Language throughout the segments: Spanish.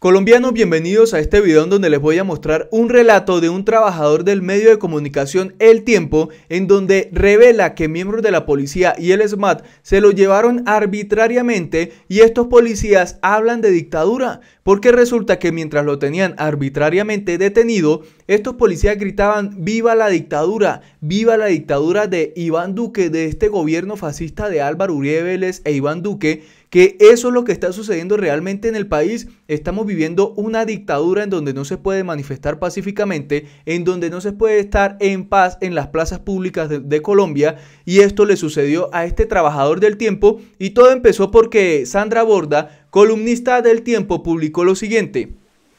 Colombianos, bienvenidos a este video en donde les voy a mostrar un relato de un trabajador del medio de comunicación El Tiempo, en donde revela que miembros de la policía y el SMAT se lo llevaron arbitrariamente y estos policías hablan de dictadura, porque resulta que mientras lo tenían arbitrariamente detenido, estos policías gritaban viva la dictadura de Iván Duque, de este gobierno fascista de Álvaro Uribe Vélez e Iván Duque, que eso es lo que está sucediendo realmente en el país. Estamos viviendo una dictadura en donde no se puede manifestar pacíficamente, en donde no se puede estar en paz en las plazas públicas de Colombia, y esto le sucedió a este trabajador del Tiempo, y todo empezó porque Sandra Borda, columnista del Tiempo, publicó lo siguiente: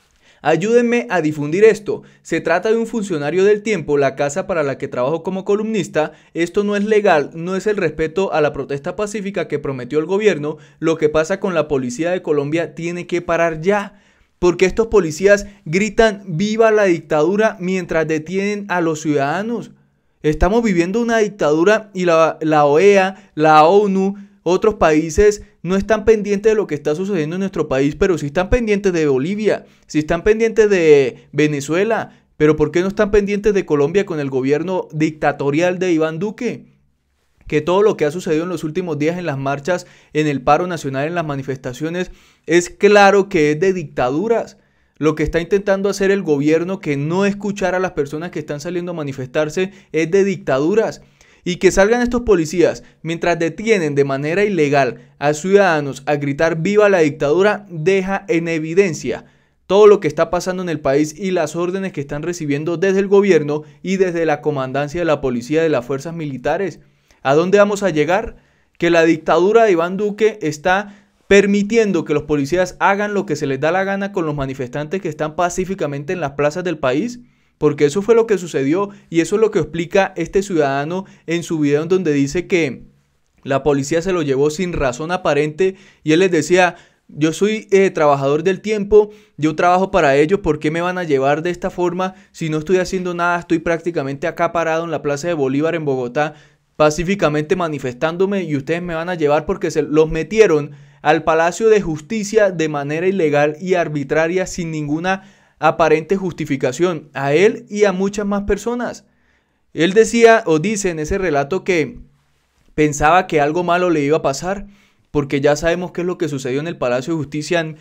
ayúdenme a difundir esto. Se trata de un funcionario del Tiempo, la casa para la que trabajo como columnista. Esto no es legal, no es el respeto a la protesta pacífica que prometió el gobierno. Lo que pasa con la policía de Colombia tiene que parar ya, porque estos policías gritan viva la dictadura mientras detienen a los ciudadanos. Estamos viviendo una dictadura y la OEA, la ONU, otros países no están pendientes de lo que está sucediendo en nuestro país, pero sí están pendientes de Bolivia, sí están pendientes de Venezuela, pero ¿por qué no están pendientes de Colombia con el gobierno dictatorial de Iván Duque? Que todo lo que ha sucedido en los últimos días en las marchas, en el paro nacional, en las manifestaciones, es claro que es de dictaduras. Lo que está intentando hacer el gobierno, que no escuchar a las personas que están saliendo a manifestarse, es de dictaduras. Y que salgan estos policías mientras detienen de manera ilegal a ciudadanos a gritar viva la dictadura, deja en evidencia todo lo que está pasando en el país y las órdenes que están recibiendo desde el gobierno y desde la comandancia de la policía, de las fuerzas militares. ¿A dónde vamos a llegar? Que la dictadura de Iván Duque está permitiendo que los policías hagan lo que se les da la gana con los manifestantes que están pacíficamente en las plazas del país. Porque eso fue lo que sucedió y eso es lo que explica este ciudadano en su video, en donde dice que la policía se lo llevó sin razón aparente, y él les decía: yo soy trabajador del Tiempo, yo trabajo para ellos, ¿por qué me van a llevar de esta forma si no estoy haciendo nada? Estoy prácticamente acá parado en la Plaza de Bolívar en Bogotá, pacíficamente manifestándome, y ustedes me van a llevar porque se los metieron al Palacio de Justicia de manera ilegal y arbitraria, sin ninguna aparente justificación, a él y a muchas más personas. Él decía o dice en ese relato que pensaba que algo malo le iba a pasar, porque ya sabemos qué es lo que sucedió en el Palacio de Justicia en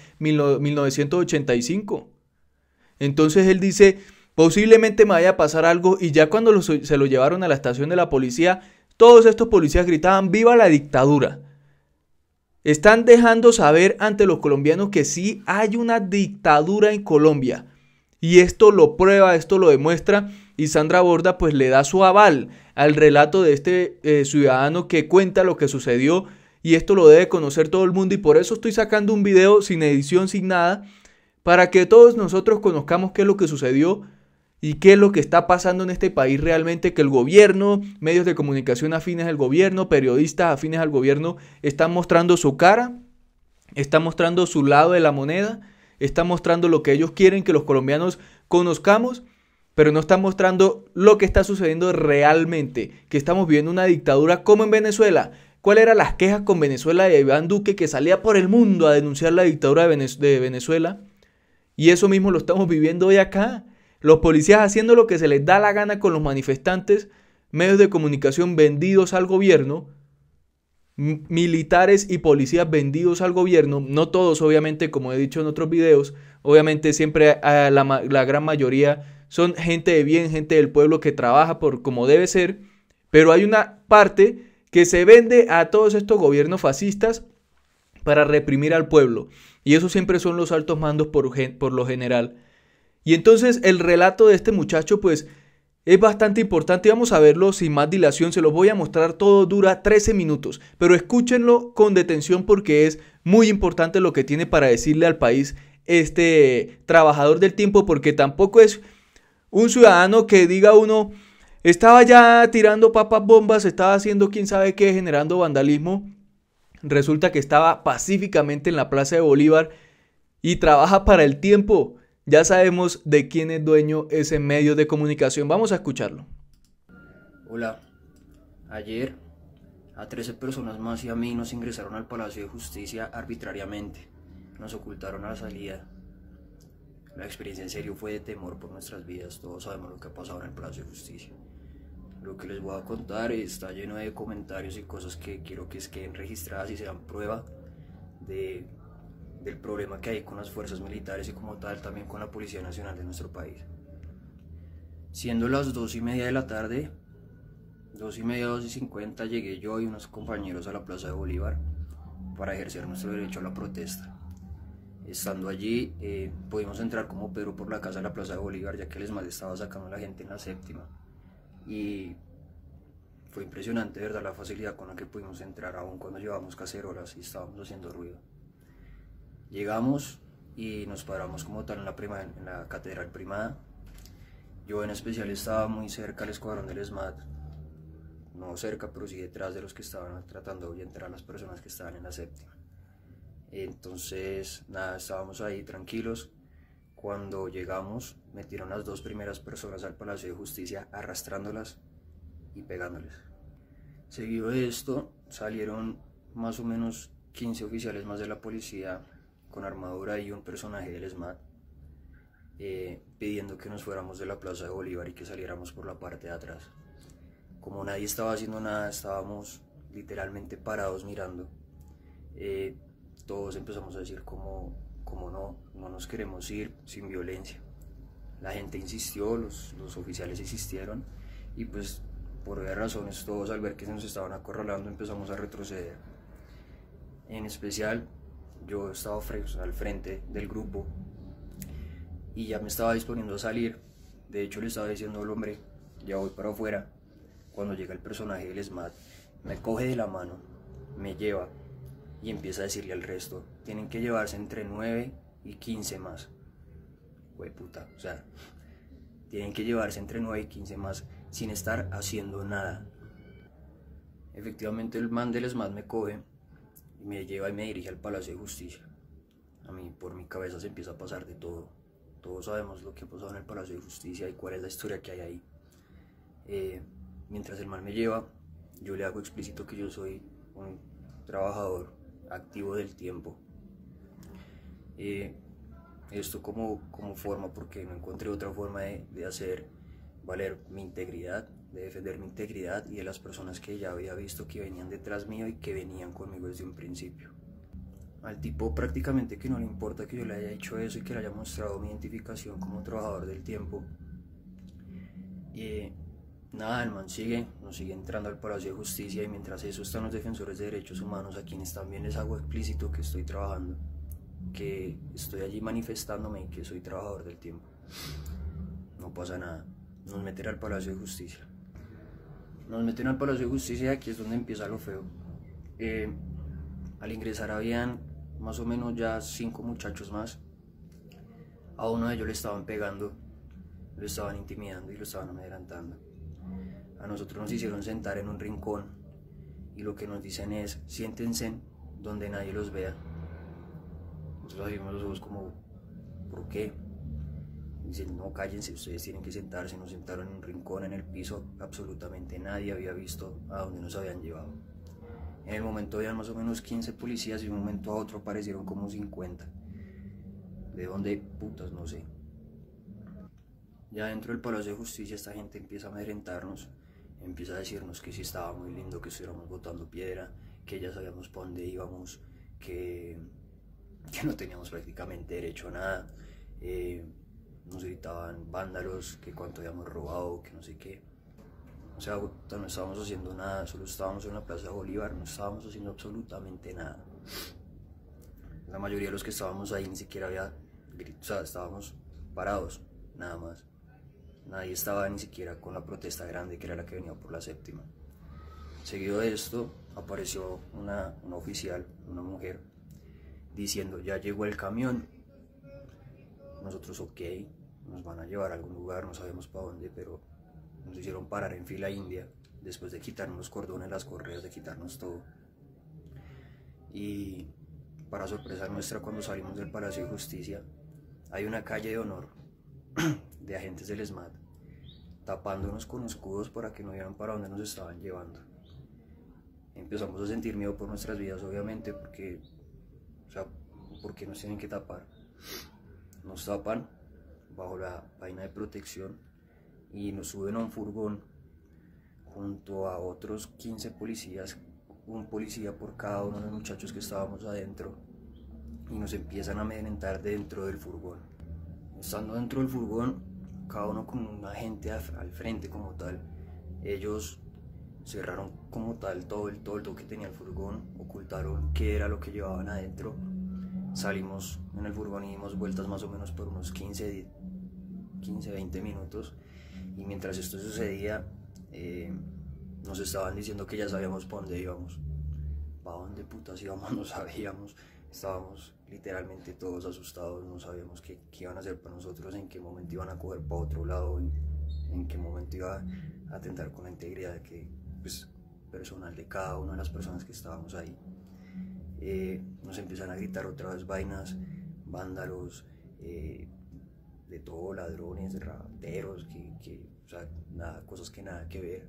1985. Entonces él dice: posiblemente me vaya a pasar algo, y ya cuando se lo llevaron a la estación de la policía, todos estos policías gritaban viva la dictadura. Están dejando saber ante los colombianos que sí hay una dictadura en Colombia. Y esto lo prueba, esto lo demuestra, y Sandra Borda pues le da su aval al relato de este ciudadano que cuenta lo que sucedió, y esto lo debe conocer todo el mundo, y por eso estoy sacando un video sin edición, sin nada, para que todos nosotros conozcamos qué es lo que sucedió y qué es lo que está pasando en este país realmente, que el gobierno, medios de comunicación afines al gobierno, periodistas afines al gobierno están mostrando su cara, están mostrando su lado de la moneda, están mostrando lo que ellos quieren que los colombianos conozcamos, pero no están mostrando lo que está sucediendo realmente, que estamos viviendo una dictadura como en Venezuela. ¿Cuáles eran las quejas con Venezuela de Iván Duque, que salía por el mundo a denunciar la dictadura de Venezuela? Y eso mismo lo estamos viviendo hoy acá. Los policías haciendo lo que se les da la gana con los manifestantes, medios de comunicación vendidos al gobierno, militares y policías vendidos al gobierno, no todos obviamente, como he dicho en otros videos, obviamente siempre la gran mayoría son gente de bien, gente del pueblo que trabaja por como debe ser, pero hay una parte que se vende a todos estos gobiernos fascistas para reprimir al pueblo, y esos siempre son los altos mandos por lo general. Y entonces el relato de este muchacho pues es bastante importante, vamos a verlo sin más dilación, se los voy a mostrar todo, dura 13 minutos, pero escúchenlo con detención porque es muy importante lo que tiene para decirle al país este trabajador del Tiempo, porque tampoco es un ciudadano que diga uno, estaba ya tirando papas bombas, estaba haciendo quién sabe qué, generando vandalismo. Resulta que estaba pacíficamente en la Plaza de Bolívar y trabaja para El Tiempo. Ya sabemos de quién es dueño ese medio de comunicación. Vamos a escucharlo. Hola, ayer a 13 personas más y a mí nos ingresaron al Palacio de Justicia arbitrariamente. Nos ocultaron a la salida. La experiencia en serio fue de temor por nuestras vidas. Todos sabemos lo que ha pasado en el Palacio de Justicia. Lo que les voy a contar está lleno de comentarios y cosas que quiero que queden registradas y sean prueba del problema que hay con las fuerzas militares y como tal también con la Policía Nacional de nuestro país. Siendo las 2:30 de la tarde, 2:30, 2:50, llegué yo y unos compañeros a la Plaza de Bolívar para ejercer nuestro derecho a la protesta. Estando allí, pudimos entrar como Pedro por la casa de la Plaza de Bolívar, ya que el ESMAD estaba sacando a la gente en la séptima. Y fue impresionante, ¿verdad?, la facilidad con la que pudimos entrar, aún cuando llevábamos cacerolas y estábamos haciendo ruido. Llegamos y nos paramos como tal en la Catedral Primada. Yo en especial estaba muy cerca al escuadrón del ESMAD, no cerca, pero sí detrás de los que estaban tratando de ahuyentar a las personas que estaban en la séptima. Entonces, nada, estábamos ahí tranquilos. Cuando llegamos, metieron las 2 primeras personas al Palacio de Justicia arrastrándolas y pegándoles. Seguido de esto, salieron más o menos 15 oficiales más de la policía con armadura y un personaje del ESMAD pidiendo que nos fuéramos de la Plaza de Bolívar y que saliéramos por la parte de atrás. Como nadie estaba haciendo nada, estábamos literalmente parados mirando. Todos empezamos a decir como no nos queremos ir sin violencia. La gente insistió, los oficiales insistieron y pues por varias razones todos al ver que se nos estaban acorralando empezamos a retroceder. En especial yo estaba al frente del grupo y ya me estaba disponiendo a salir. De hecho le estaba diciendo al hombre, ya voy para afuera, cuando llega el personaje del ESMAD, me coge de la mano, me lleva y empieza a decirle al resto, tienen que llevarse entre 9 y 15 más. Puta, o sea, tienen que llevarse entre 9 y 15 más sin estar haciendo nada. Efectivamente el man del ESMAD me coge y me lleva y me dirige al Palacio de Justicia. A mí por mi cabeza se empieza a pasar de todo. Todos sabemos lo que ha pasado en el Palacio de Justicia y cuál es la historia que hay ahí. Mientras el man me lleva, yo le hago explícito que yo soy un trabajador activo del tiempo. Esto como forma, porque no encontré otra forma de hacer valer mi integridad, de defender mi integridad y de las personas que ya había visto que venían detrás mío y que venían conmigo desde un principio. Al tipo prácticamente que no le importa que yo le haya hecho eso y que le haya mostrado mi identificación como trabajador del tiempo. Nada, el man nos sigue entrando al Palacio de Justicia y mientras eso están los defensores de derechos humanos, a quienes también les hago explícito que estoy trabajando, que estoy allí manifestándome y que soy trabajador del tiempo. No pasa nada, nos meten al Palacio de Justicia. Nos meten al Palacio de Justicia y aquí es donde empieza lo feo. Al ingresar habían más o menos ya 5 muchachos más. A uno de ellos le estaban pegando, lo estaban intimidando y lo estaban amedrentando. A nosotros nos hicieron sentar en un rincón y lo que nos dicen es, siéntense donde nadie los vea. Nosotros abrimos los ojos como, ¿por qué? Dicen, no, cállense, ustedes tienen que sentarse. Nos sentaron en un rincón en el piso, absolutamente nadie había visto a dónde nos habían llevado. En el momento habían más o menos 15 policías y de un momento a otro aparecieron como 50. ¿De dónde? Putas, no sé. Ya dentro del Palacio de Justicia esta gente empieza a amedrentarnos, empieza a decirnos que sí estaba muy lindo que estuviéramos botando piedra, que ya sabíamos para dónde íbamos, que no teníamos prácticamente derecho a nada. Nos gritaban vándalos, que cuánto habíamos robado, que no sé qué. O sea, no estábamos haciendo nada, solo estábamos en la Plaza de Bolívar, no estábamos haciendo absolutamente nada. La mayoría de los que estábamos ahí ni siquiera había grito, o sea, estábamos parados, nada más. Nadie estaba ni siquiera con la protesta grande que era la que venía por la séptima. Seguido de esto apareció una oficial, una mujer, diciendo ya llegó el camión. Nosotros ok, nos van a llevar a algún lugar, no sabemos para dónde, pero nos hicieron parar en fila india después de quitarnos los cordones, las correas, de quitarnos todo. Y para sorpresa nuestra, cuando salimos del Palacio de Justicia, hay una calle de honor de agentes del ESMAD tapándonos con escudos para que no vieran para dónde nos estaban llevando. Empezamos a sentir miedo por nuestras vidas, obviamente, porque nos tienen que tapar. Nos tapan bajo la vaina de protección y nos suben a un furgón junto a otros 15 policías, un policía por cada uno de los muchachos que estábamos adentro, y nos empiezan a amedrentar dentro del furgón. Estando dentro del furgón, cada uno con un agente al frente como tal, ellos cerraron como tal todo el toldo que tenía el furgón, ocultaron qué era lo que llevaban adentro. Salimos en el furgón y dimos vueltas más o menos por unos 15, 20 minutos, y mientras esto sucedía nos estaban diciendo que ya sabíamos para dónde íbamos. ¿Para dónde putas íbamos? No sabíamos. Estábamos literalmente todos asustados, no sabíamos qué iban a hacer para nosotros, en qué momento iban a coger para otro lado, en qué momento iba a atentar con la integridad personal de cada una de las personas que estábamos ahí. Nos empiezan a gritar otra vez vainas, vándalos, de todo, ladrones, rateros, o sea, nada, cosas que nada que ver.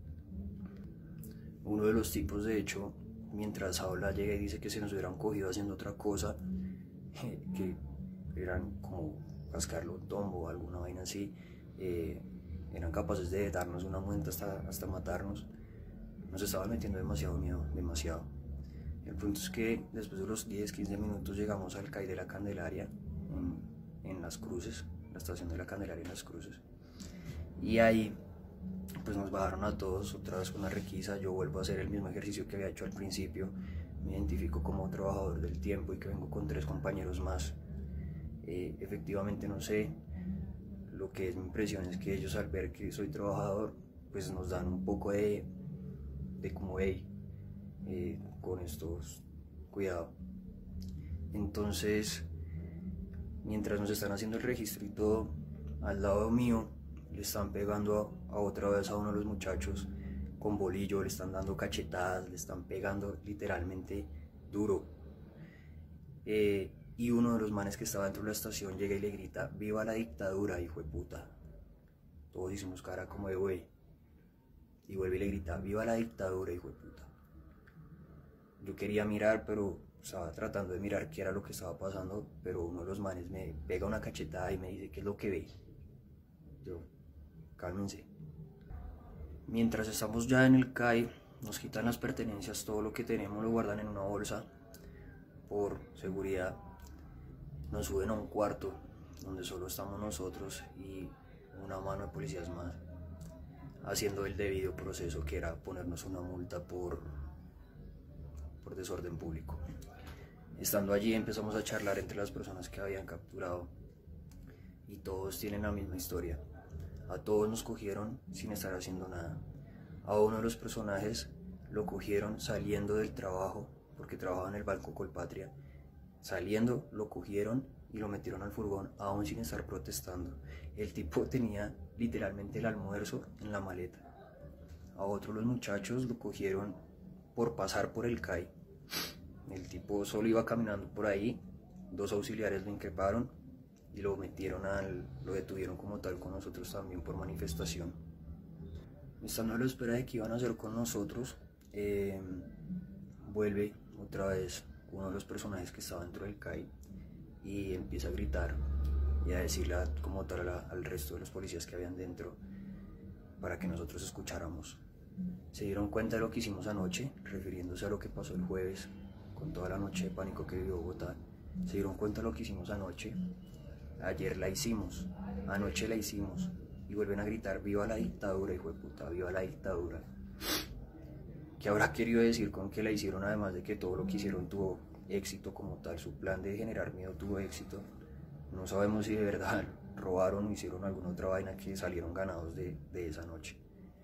Uno de los tipos, de hecho, mientras habla, llega y dice que se nos hubieran cogido haciendo otra cosa, que eran como cascarle un tombo o alguna vaina así, eran capaces de darnos una muenta hasta matarnos. Nos estaban metiendo demasiado miedo, demasiado. El punto es que después de los 10-15 minutos llegamos al CAI de la Candelaria, en Las Cruces, la estación de la Candelaria en Las Cruces, y ahí pues nos bajaron a todos otra vez con la requisa. Yo vuelvo a hacer el mismo ejercicio que había hecho al principio, me identifico como trabajador del tiempo y que vengo con 3 compañeros más. Efectivamente no sé, lo que es mi impresión es que ellos, al ver que soy trabajador, pues nos dan un poco de como, hey, con estos, cuidado. Entonces, mientras nos están haciendo el registro y todo, al lado mío le están pegando a otra vez a uno de los muchachos con bolillo, le están dando cachetadas, le están pegando literalmente duro. Y uno de los manes que estaba dentro de la estación llega y le grita: ¡viva la dictadura, hijo de puta! Todos hicimos cara como de güey. Y vuelve y le grita: ¡viva la dictadura, hijo de puta! Yo quería mirar, pero estaba tratando de mirar qué era lo que estaba pasando, pero uno de los manes me pega una cachetada y me dice: ¿qué es lo que ve? Yo: cálmense. Mientras estamos ya en el CAI, nos quitan las pertenencias, todo lo que tenemos lo guardan en una bolsa por seguridad. Nos suben a un cuarto donde solo estamos nosotros y una mano de policías más, haciendo el debido proceso, que era ponernos una multa por desorden público. Estando allí empezamos a charlar entre las personas que habían capturado y todos tienen la misma historia. A todos nos cogieron sin estar haciendo nada. A uno de los personajes lo cogieron saliendo del trabajo, porque trabajaba en el Banco Colpatria. Saliendo lo cogieron y lo metieron al furgón, aún sin estar protestando. El tipo tenía literalmente el almuerzo en la maleta. A otro, los muchachos, lo cogieron por pasar por el CAI. El tipo solo iba caminando por ahí, 2 auxiliares lo increparon y lo detuvieron como tal con nosotros también por manifestación. Estando a la espera de qué iban a hacer con nosotros, vuelve otra vez uno de los personajes que estaba dentro del CAI y empieza a gritar y a decirle como tal al resto de los policías que habían dentro para que nosotros escucháramos. Se dieron cuenta de lo que hicimos anoche, refiriéndose a lo que pasó el jueves con toda la noche de pánico que vivió Bogotá. Se dieron cuenta de lo que hicimos anoche. Ayer la hicimos, anoche la hicimos, y vuelven a gritar: ¡viva la dictadura, hijo de puta! ¡Viva la dictadura! ¿Qué habrá querido decir con que la hicieron, además de que todo lo que hicieron tuvo éxito como tal? Su plan de generar miedo tuvo éxito. No sabemos si de verdad robaron o hicieron alguna otra vaina, que salieron ganados de esa noche.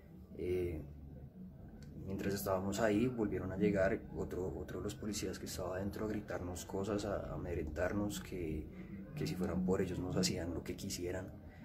Mientras estábamos ahí, volvieron a llegar otro de los policías que estaba adentro a gritarnos cosas, a amedrentarnos, que si fueran por ellos nos hacían lo que quisieran,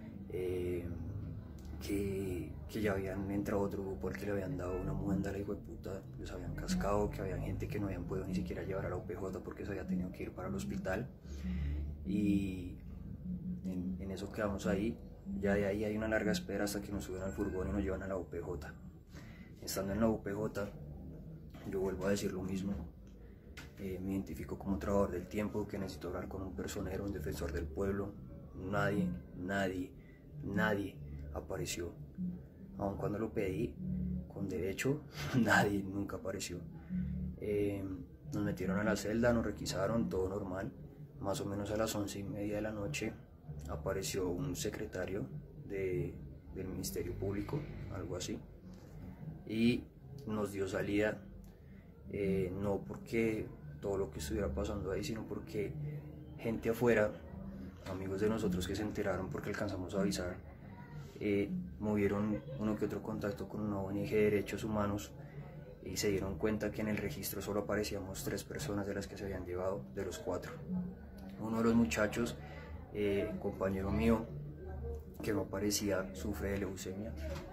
que ya habían entrado otro grupo al que le habían dado una muenda a la hijo de puta, les habían cascado, que había gente que no habían podido ni siquiera llevar a la UPJ porque se había tenido que ir para el hospital. Y en eso quedamos ahí. Ya de ahí hay una larga espera hasta que nos suben al furgón y nos llevan a la UPJ. Estando en la UPJ, yo vuelvo a decir lo mismo. Me identifico como trabajador del tiempo, que necesito hablar con un personero, un defensor del pueblo, nadie apareció. Aun cuando lo pedí con derecho, nadie nunca apareció. Nos metieron a la celda, nos requisaron, todo normal. Más o menos a las 11:30 de la noche apareció un secretario del Ministerio Público, algo así, y nos dio salida, no porque todo lo que estuviera pasando ahí, sino porque gente afuera, amigos de nosotros que se enteraron porque alcanzamos a avisar, movieron uno que otro contacto con una ONG de derechos humanos y se dieron cuenta que en el registro solo aparecíamos 3 personas de las que se habían llevado, de los 4. Uno de los muchachos, compañero mío, que no aparecía, sufre de leucemia.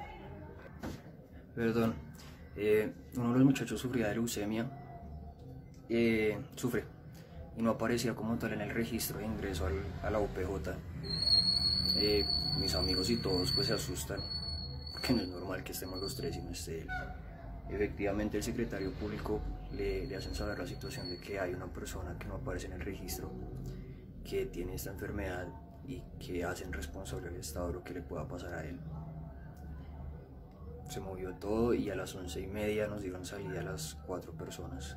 Uno de los muchachos sufría de leucemia, sufre, y no aparecía como tal en el registro de ingreso a la UPJ. Mis amigos y todos pues se asustan, porque no es normal que estemos los 3 y no esté él. Efectivamente el secretario público le hacen saber la situación de que hay una persona que no aparece en el registro, que tiene esta enfermedad y que hacen responsable al Estado de lo que le pueda pasar a él. Se movió todo y a las 11:30 nos dieron salida a las 4 personas.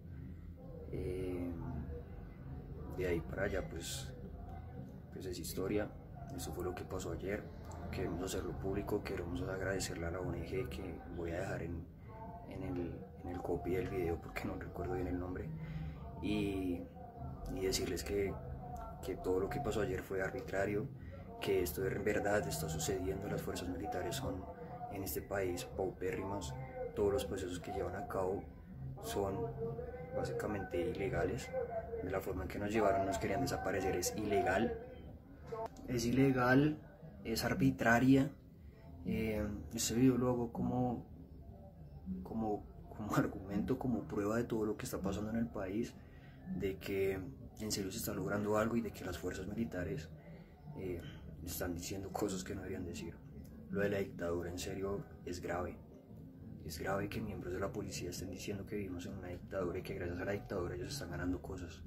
De ahí para allá pues es historia. Eso fue lo que pasó ayer. Queremos hacerlo público, queremos agradecerle a la ONG, que voy a dejar en el copy del video porque no recuerdo bien el nombre, y decirles que todo lo que pasó ayer fue arbitrario, que esto en verdad está sucediendo. Las fuerzas militares son en este país paupérrimas, todos los procesos que llevan a cabo son básicamente ilegales. De la forma en que nos llevaron, nos querían desaparecer, es ilegal, es arbitraria. Este video lo hago como argumento, como prueba de todo lo que está pasando en el país, de que en serio se está logrando algo y de que las fuerzas militares están diciendo cosas que no deberían decir. Lo de la dictadura en serio es grave. Es grave que miembros de la policía estén diciendo que vivimos en una dictadura y que gracias a la dictadura ellos están ganando cosas.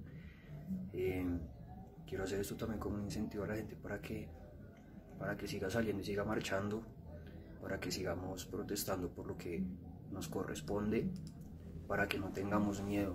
Quiero hacer esto también como un incentivo a la gente para que siga saliendo y siga marchando, para que sigamos protestando por lo que nos corresponde, para que no tengamos miedo.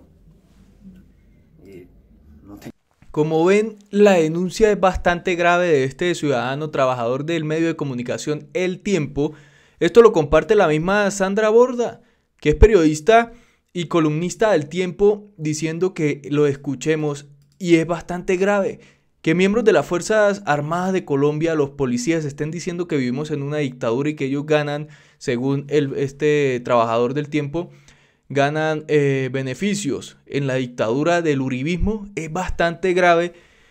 Como ven, la denuncia es bastante grave de este ciudadano trabajador del medio de comunicación El Tiempo. Esto lo comparte la misma Sandra Borda, que es periodista y columnista del Tiempo, diciendo que lo escuchemos, y es bastante grave que miembros de las Fuerzas Armadas de Colombia, los policías, estén diciendo que vivimos en una dictadura y que ellos ganan, según este trabajador del Tiempo, ganan beneficios en la dictadura del uribismo. Es bastante grave.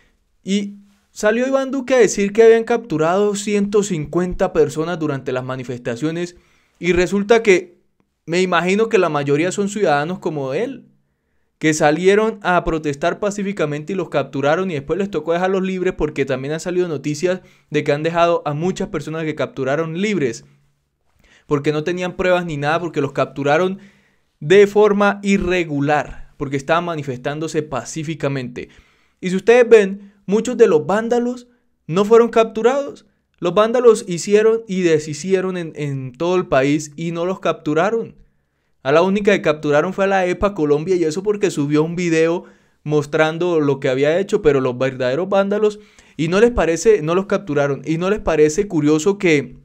Y salió Iván Duque a decir que habían capturado 150 personas durante las manifestaciones, y resulta que me imagino que la mayoría son ciudadanos como él, que salieron a protestar pacíficamente y los capturaron, y después les tocó dejarlos libres, porque también han salido noticias de que han dejado a muchas personas que capturaron libres porque no tenían pruebas ni nada, porque los capturaron de forma irregular, porque estaban manifestándose pacíficamente. Y si ustedes ven, muchos de los vándalos no fueron capturados. Los vándalos hicieron y deshicieron en todo el país y no los capturaron. A la única que capturaron fue a la EPA Colombia, y eso porque subió un video mostrando lo que había hecho, pero los verdaderos vándalos, y no les parece, no los capturaron. Y no les parece curioso que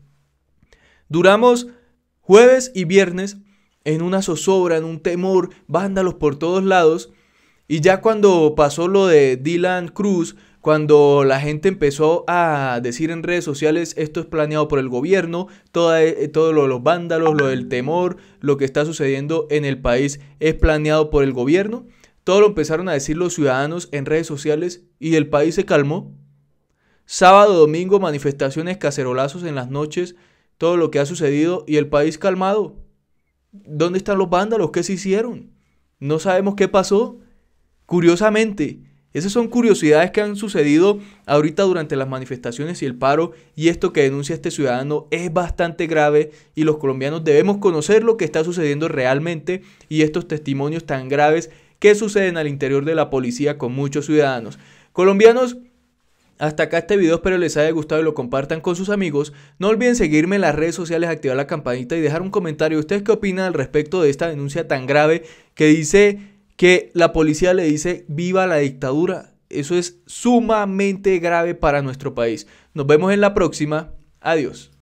duramos jueves y viernes en una zozobra, en un temor, vándalos por todos lados, y ya cuando pasó lo de Dylan Cruz, cuando la gente empezó a decir en redes sociales, esto es planeado por el gobierno, todo lo de los vándalos, lo del temor, lo que está sucediendo en el país es planeado por el gobierno, todo lo empezaron a decir los ciudadanos en redes sociales, y el país se calmó. Sábado, domingo, manifestaciones, cacerolazos en las noches, todo lo que ha sucedido, y el país calmado. ¿Dónde están los vándalos? ¿Qué se hicieron? No sabemos qué pasó. Curiosamente, esas son curiosidades que han sucedido ahorita durante las manifestaciones y el paro, y esto que denuncia este ciudadano es bastante grave, y los colombianos debemos conocer lo que está sucediendo realmente y estos testimonios tan graves que suceden al interior de la policía con muchos ciudadanos colombianos. Hasta acá este video, espero les haya gustado y lo compartan con sus amigos. No olviden seguirme en las redes sociales, activar la campanita y dejar un comentario. ¿Ustedes qué opinan al respecto de esta denuncia tan grave que dice que la policía le dice viva la dictadura? Eso es sumamente grave para nuestro país. Nos vemos en la próxima. Adiós.